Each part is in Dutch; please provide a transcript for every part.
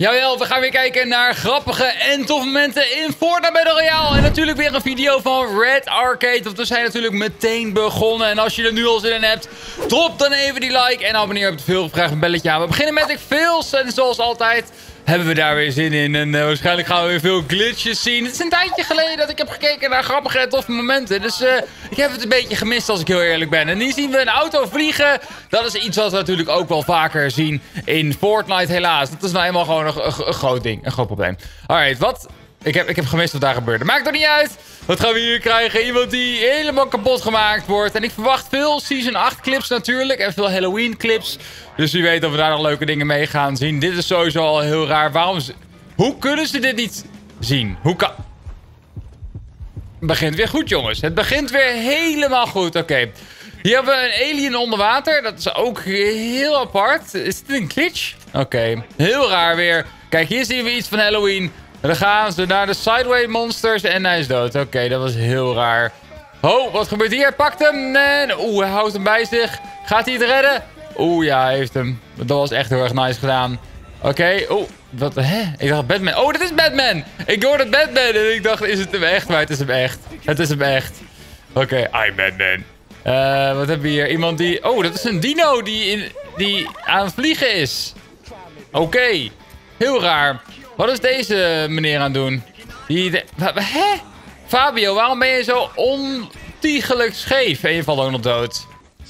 Jawel, we gaan weer kijken naar grappige en toffe momenten in Fortnite Battle Royale. En natuurlijk weer een video van Red Arcade, want we zijn natuurlijk meteen begonnen. En als je er nu al zin in hebt, drop dan even die like en abonneer op de veel gevraagd belletje aan. We beginnen met Fails en zoals altijd hebben we daar weer zin in. En waarschijnlijk gaan we weer veel glitches zien. Het is een tijdje geleden dat ik heb gekeken naar grappige en toffe momenten. Dus ik heb het een beetje gemist als ik heel eerlijk ben. En hier zien we een auto vliegen. Dat is iets wat we natuurlijk ook wel vaker zien in Fortnite helaas. Dat is nou eenmaal gewoon een groot ding. Een groot probleem. Alright, wat? Ik heb gemist wat daar gebeurde. Maakt er niet uit. Wat gaan we hier krijgen? Iemand die helemaal kapot gemaakt wordt. En ik verwacht veel Season 8 clips natuurlijk. En veel Halloween clips. Dus wie weet of we daar nog leuke dingen mee gaan zien. Dit is sowieso al heel raar. Hoe kunnen ze dit niet zien? Hoe kan... Het begint weer goed, jongens. Het begint weer helemaal goed. Oké. Hier hebben we een alien onder water. Dat is ook heel apart. Is dit een glitch? Oké. Heel raar weer. Kijk, hier zien we iets van Halloween. Dan gaan ze naar de Sideway Monsters en hij is dood. Oké, dat was heel raar. Oh, wat gebeurt hier? Hij pakt hem. En hij houdt hem bij zich. Gaat hij het redden? Ja, hij heeft hem. Dat was echt heel erg nice gedaan. Oké, wat, hè? Ik dacht Batman. Oh, dat is Batman. Ik hoorde Batman en ik dacht, is het hem echt? Maar het is hem echt. Het is hem echt. Oké, I'm Batman. Wat hebben we hier? Iemand die... dat is een dino die aan het vliegen is. Oké. Heel raar. Wat is deze meneer aan het doen? Hè? Fabio, waarom ben je zo ontiegelijk scheef? En je valt ook nog dood.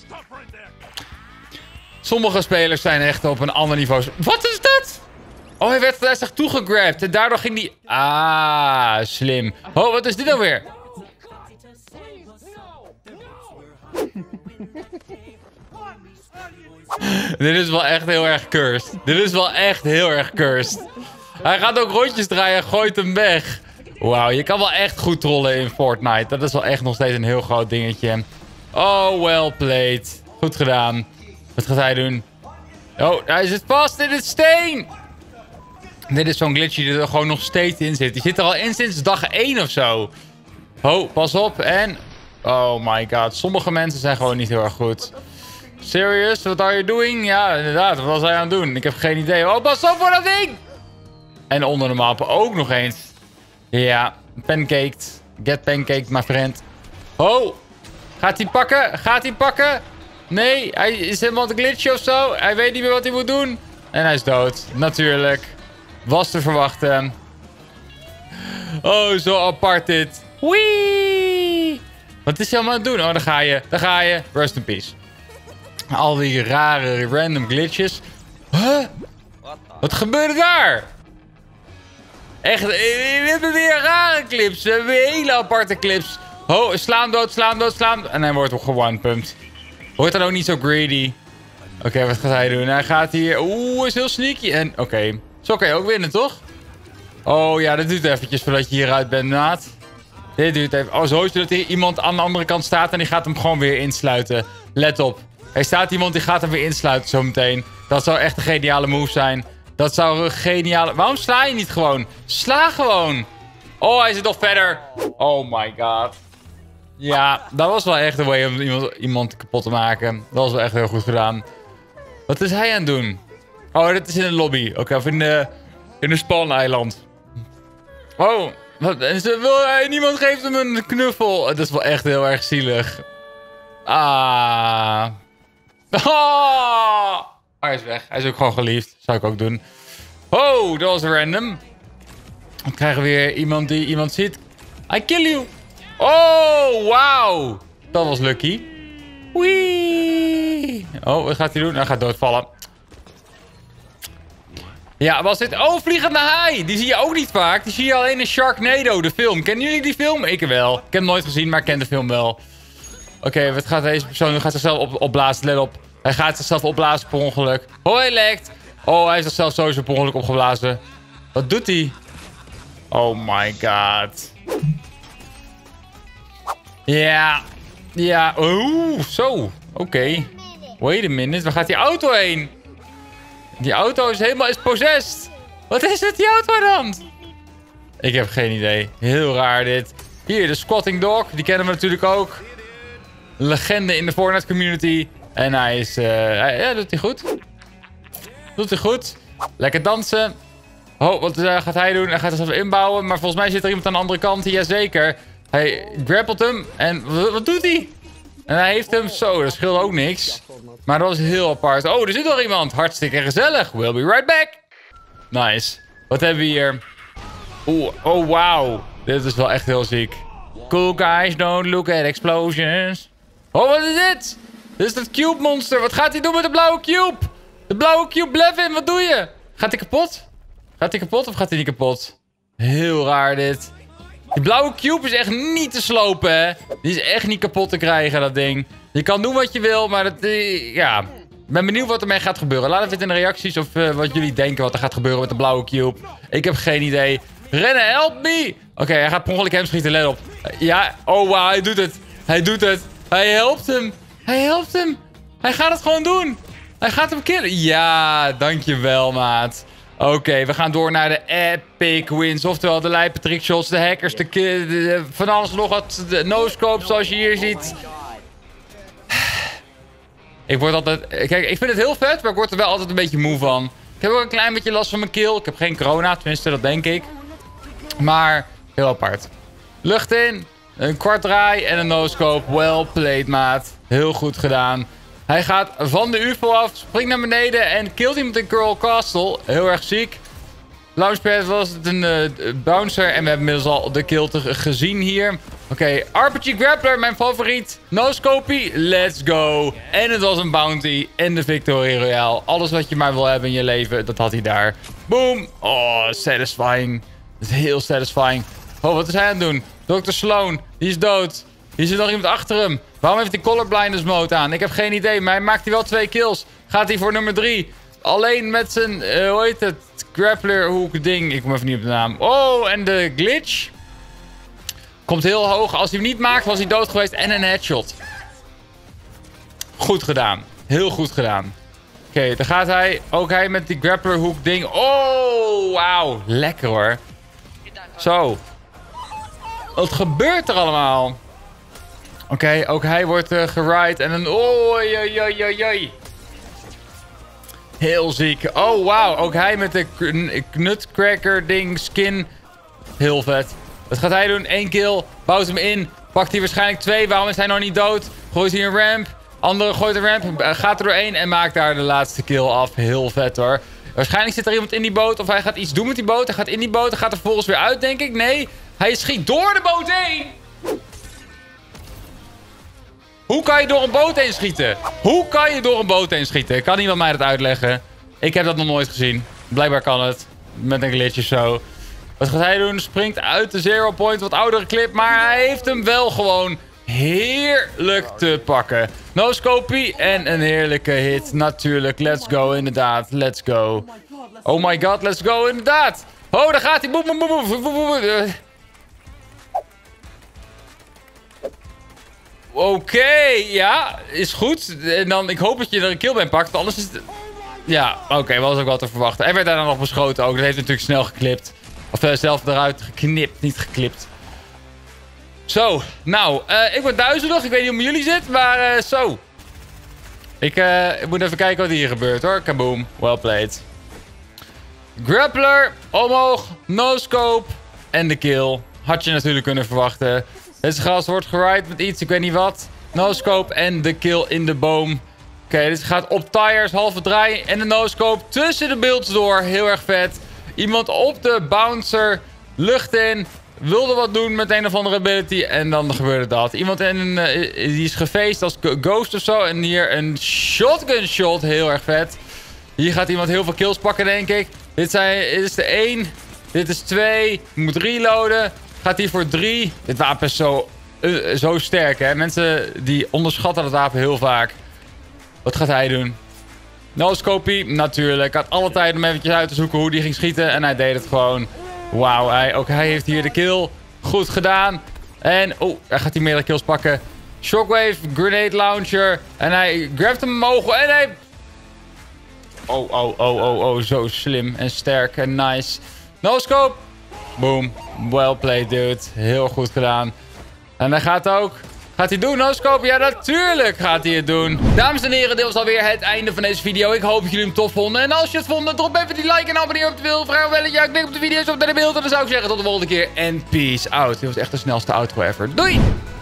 Sommige spelers zijn echt op een ander niveau. Wat is dat? Hij werd naar zich toegegrabbed. En daardoor ging die... slim. Wat is dit nou weer? Dit is wel echt heel erg cursed. Dit is wel echt heel erg cursed. Hij gaat ook rondjes draaien en gooit hem weg. Wauw, je kan wel echt goed trollen in Fortnite. Dat is wel echt nog steeds een heel groot dingetje. Oh, well played. Goed gedaan. Wat gaat hij doen? Hij zit vast in het steen. Dit is zo'n glitch die er gewoon nog steeds in zit. Die zit er al in sinds dag 1 of zo. Pas op. En... oh my god. Sommige mensen zijn gewoon niet heel erg goed. Serious? What are you doing? Ja, inderdaad. Wat was hij aan het doen? Ik heb geen idee. Pas op voor dat ding! En onder de map ook nog eens. Ja, pancaked. Get pancaked, my friend. Gaat hij pakken? Gaat hij pakken? Nee, hij is helemaal te glitchen of zo. Hij weet niet meer wat hij moet doen. En hij is dood. Natuurlijk. Was te verwachten. Zo apart dit. Wee! Wat is hij allemaal aan het doen? Daar ga je. Daar ga je. Rest in peace. Al die rare, random glitches. Wat gebeurde daar? Echt, we hebben weer rare clips. We hebben weer hele aparte clips. Sla hem dood, sla hem dood, sla hem. En hij wordt one-pumped. Wordt dan ook niet zo greedy. Oké, wat gaat hij doen? Hij gaat hier... hij is heel sneaky. En oké. Zo kan je ook winnen, toch? Ja, dat duurt eventjes voordat je hieruit bent, maat. Dit duurt even... zo is het dat er iemand aan de andere kant staat en die gaat hem gewoon weer insluiten. Let op. Er staat iemand die gaat hem weer insluiten zometeen. Dat zou echt een geniale move zijn. Dat zou een geniale... Waarom sla je niet gewoon? Sla gewoon. Hij zit nog verder. Oh my god. Ja, dat was wel echt een way om iemand kapot te maken. Dat was wel echt heel goed gedaan. Wat is hij aan het doen? Dit is in de lobby. Oké, of in de spawn-eiland. Niemand geeft hem een knuffel. Dat is wel echt heel erg zielig. Hij is weg. Hij is ook gewoon geliefd. Zou ik ook doen. Dat was random. Dan krijgen we weer iemand die iemand ziet. I kill you. Wauw. Dat was lucky. Wee. Wat gaat hij doen? Hij gaat doodvallen. Ja, was dit... vliegende haai. Die zie je ook niet vaak. Die zie je alleen in Sharknado, de film. Kennen jullie die film? Ik wel. Ik heb hem nooit gezien, maar ik ken de film wel. Oké, wat gaat deze persoon doen? Gaat zichzelf opblazen. Let op. Hij gaat zichzelf opblazen per ongeluk. Hij lekt. Hij heeft zichzelf sowieso per ongeluk opgeblazen. Wat doet hij? Oh my god. Ja. Ja. Zo. Oké. Wait a minute. Waar gaat die auto heen? Die auto is helemaal possessed. Wat is het, die auto dan? Ik heb geen idee. Heel raar dit. Hier, de Squatting Dog. Die kennen we natuurlijk ook. Legende in de Fortnite community. En hij is... ja, doet hij goed. Doet hij goed. Lekker dansen. Oh, wat gaat hij doen? Hij gaat het even inbouwen. Maar volgens mij zit er iemand aan de andere kant. Jazeker. Hij grappelt hem. En wat doet hij? En hij heeft hem zo. Dat scheelt ook niks. Maar dat was heel apart. Oh, er zit nog iemand. Hartstikke gezellig. We'll be right back. Nice. Wat hebben we hier? Oeh, oh wow. Dit is wel echt heel ziek. Cool guys, don't look at explosions. Oh, wat is dit? Dit is dat cube monster. Wat gaat hij doen met de blauwe cube? De blauwe cube, Blevin, wat doe je? Gaat hij kapot? Gaat hij kapot of gaat hij niet kapot? Heel raar dit. Die blauwe cube is echt niet te slopen, hè? Die is echt niet kapot te krijgen, dat ding. Je kan doen wat je wil, maar dat... ja... Ik ben benieuwd wat ermee gaat gebeuren. Laat even in de reacties of wat jullie denken wat er gaat gebeuren met de blauwe cube. Ik heb geen idee. Rennen, help me! Oké, hij gaat per ongeluk hem schieten, let op. Ja, oh wow, hij doet het. Hij doet het. Hij helpt hem. Hij helpt hem. Hij gaat het gewoon doen. Hij gaat hem killen. Ja, dankjewel, maat. Oké, we gaan door naar de epic wins. Oftewel de lijpe trickshots, de hackers, van alles nog wat. De no-scope, zoals je hier ziet. Ik word altijd... Kijk, ik vind het heel vet, maar ik word er wel altijd een beetje moe van. Ik heb ook een klein beetje last van mijn keel. Ik heb geen corona, tenminste, dat denk ik. Maar, heel apart. Lucht in, een kwart draai en een no-scope. Well played, maat. Heel goed gedaan. Hij gaat van de UFO af, springt naar beneden en killt iemand in Coral Castle. Heel erg ziek. Launchpad was het een bouncer en we hebben inmiddels al de kill gezien hier. Oké, RPG Grappler, mijn favoriet. No-scopie, let's go. En het was een bounty en de Victory Royale. Alles wat je maar wil hebben in je leven, dat had hij daar. Boom. Oh, satisfying. Dat is heel satisfying. Oh, wat is hij aan het doen? Dr. Sloan, die is dood. Hier zit nog iemand achter hem. Waarom heeft hij colorblindness mode aan? Ik heb geen idee, maar hij maakt hier wel 2 kills. Gaat hij voor nummer 3? Alleen met zijn, hoe heet het? Grappler hoek ding. Ik kom even niet op de naam. Oh, en de glitch. Komt heel hoog. Als hij hem niet maakt, was hij dood geweest. En een headshot. Goed gedaan. Heel goed gedaan. Oké, dan gaat hij. Ook hij met die grappler hoek ding. Oh, wauw. Lekker hoor. Zo. Wat gebeurt er allemaal? Oké, ook hij wordt geride. En een... Oei. Heel ziek. Oh, wauw. Ook hij met de nutcracker ding skin. Heel vet. Wat gaat hij doen? 1 kill. Bouwt hem in. Pakt hij waarschijnlijk 2. Waarom is hij nog niet dood? Gooit hij een ramp. Andere gooit een ramp. Gaat er doorheen en maakt daar de laatste kill af. Heel vet hoor. Waarschijnlijk zit er iemand in die boot. Of hij gaat iets doen met die boot. Hij gaat in die boot. Hij gaat er vervolgens weer uit, denk ik. Nee. Hij schiet door de boot heen. Hoe kan je door een boot heen schieten? Hoe kan je door een boot heen schieten? Kan iemand mij dat uitleggen? Ik heb dat nog nooit gezien. Blijkbaar kan het. Met een glitch of zo. Wat gaat hij doen? Springt uit de 0 point. Wat oudere clip. Maar hij heeft hem wel gewoon heerlijk te pakken. No-scopie en een heerlijke hit. Natuurlijk. Let's go, inderdaad. Let's go. Oh my god, let's go, inderdaad. Oh, daar gaat hij. Boem, boem, boem, boem. Oké, ja, is goed. En dan, ik hoop dat je er een kill bij pakt. Anders is het... Ja, oké, was ook wel te verwachten. Hij werd daar dan nog beschoten ook. Dat heeft natuurlijk snel geklipt. Of zelf eruit geknipt, niet geklipt. Zo, nou, ik word duizelig. Ik weet niet hoe jullie zit, maar zo. Ik moet even kijken wat hier gebeurt hoor. Kaboom, well played. Grappler, omhoog, no-scope en de kill. Had je natuurlijk kunnen verwachten. Deze gast wordt geride met iets, ik weet niet wat. No-scope en de kill in de boom. Oké, dit gaat op tires, halve draai en de no-scope tussen de builds door. Heel erg vet. Iemand op de bouncer, lucht in, wilde wat doen met een of andere ability en dan gebeurde dat. Iemand die is gefaced als ghost of zo en hier een shotgun shot, heel erg vet. Hier gaat iemand heel veel kills pakken, denk ik. Dit is de 1, dit is 2, je moet reloaden. Gaat hij voor 3. Dit wapen is zo sterk, hè. Mensen die onderschatten het wapen heel vaak. Wat gaat hij doen? No-scopie, natuurlijk. Had alle tijd om eventjes uit te zoeken hoe die ging schieten. En hij deed het gewoon. Wauw, ook hij heeft hier de kill. Goed gedaan. En, hij gaat hier meerdere kills pakken. Shockwave, grenade launcher. En hij grabt hem omhoog. En hij... Zo slim en sterk en nice. No-scope. Boom. Well played, dude. Heel goed gedaan. En hij gaat ook. Gaat hij doen, no-scope? Ja, natuurlijk gaat hij het doen. Dames en heren, dit was alweer het einde van deze video. Ik hoop dat jullie hem tof vonden. En als je het vond, drop even die like en abonneer op de wil. Vraag een belletje, klik op de video's op naar de beeld. En dan zou ik zeggen tot de volgende keer. En peace out. Dit was echt de snelste outro ever. Doei!